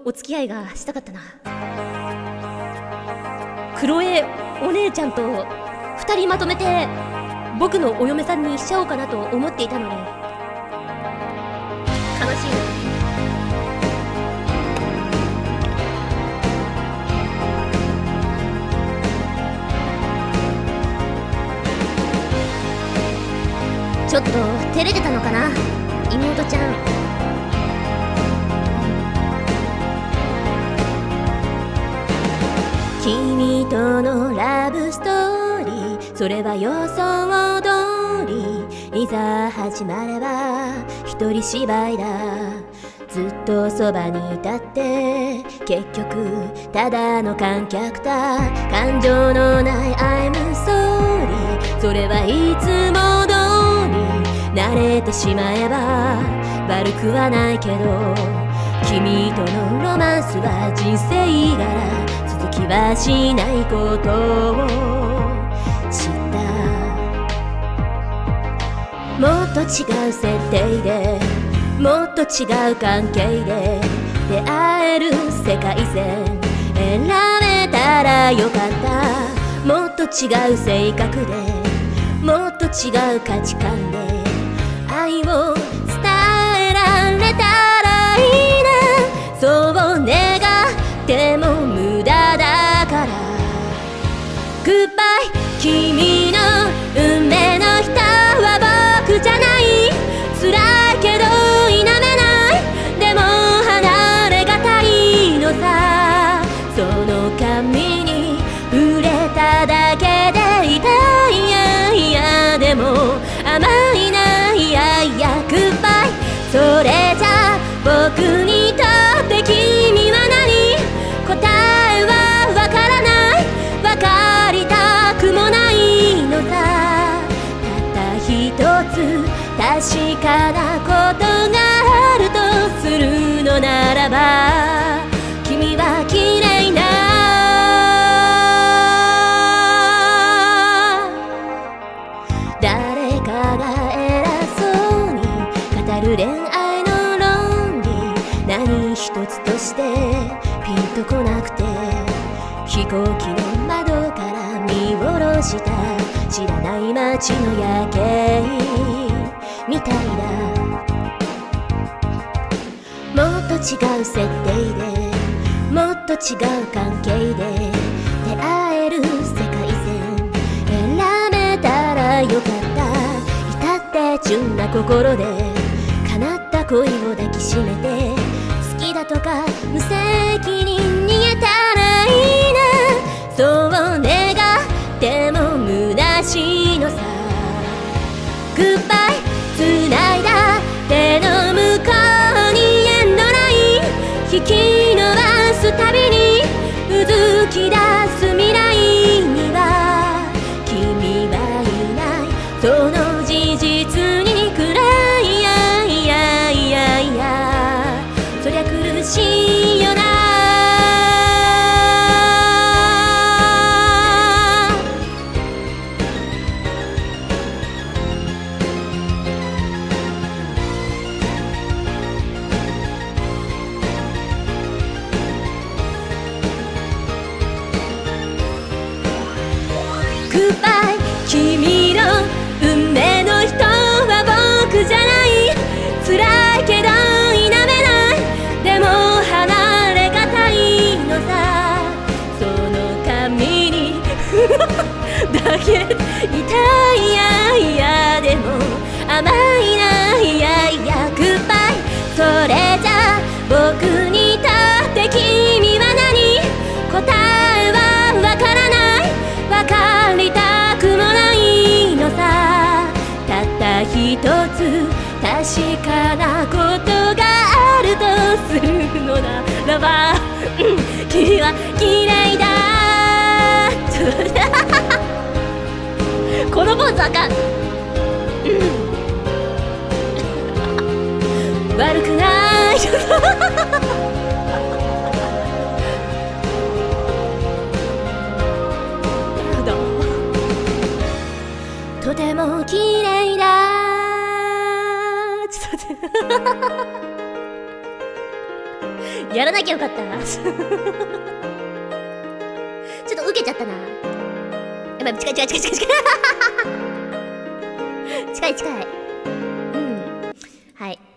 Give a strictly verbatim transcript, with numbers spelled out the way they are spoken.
お付き合いがしたかったな。クロエお姉ちゃんと二人まとめて僕のお嫁さんにしちゃおうかなと思っていたのに、悲しいな。ちょっと照れてたのかな、妹ちゃん。君とのラブストーリー、それは予想通り。いざ始まれば一人芝居だ。ずっとそばにいたって結局ただの観客だ。感情のない I'm sorry、 それはいつも通り。慣れてしまえば悪くはないけど、君とのロマンスは人生柄、続きはしないことを知った。もっと違う設定で、もっと違う関係で出会える世界線選べたらよかった。もっと違う性格で、もっと違う価値観で愛を伝えられたらいいな。そう願っても無駄だから。グッバイ、君の運命の人は僕じゃない。辛いけど否めない、でも離れがたいのさ。その髪に触れただけで痛い、いやいやでも甘いな、いやいやグッバイ。それじゃ僕にとって君は何？答えはわからない、わかりたくもないのさ。たった一つ確かなことがあるとするのならば、君は綺麗な誰かが偉そうに語る恋愛の論理、何一つとしてピンとこなくて、飛行機の窓から見下ろした知らない街の夜景みたいだ。もっと違う設定で、もっと違う関係で出会える世界線選べたらよかった。至って純な心で叶った恋を抱きしめて、好きだとか無責任逃げたらいいな。そう願っても虚しいのさ。グッバイ、繋いだ手の向こうにエンドライン引き伸ばすたびにうずき出す未来には君はいない。その事実にくらい、いやいやいやいやそりゃ苦しいよな。グッバイ、君の運命の人は僕じゃない。辛いけど否めない、でも離れがたいのさ。その髪にだけ痛い、いやいやでも甘いな、いやいやグッバイ。それじゃ僕にとって君は何？答えはわからない、わかりたくもないのさ。たった一つ確かなことがあるとするのならば、うん、君は綺麗だ。ちょっと待ってこのポーズあかん、うん、悪くないとても綺麗だ。ちょっと待ってやらなきゃよかったちょっと受けちゃったな。やばい、近い近い近い近い近い近い近い。うん。はい。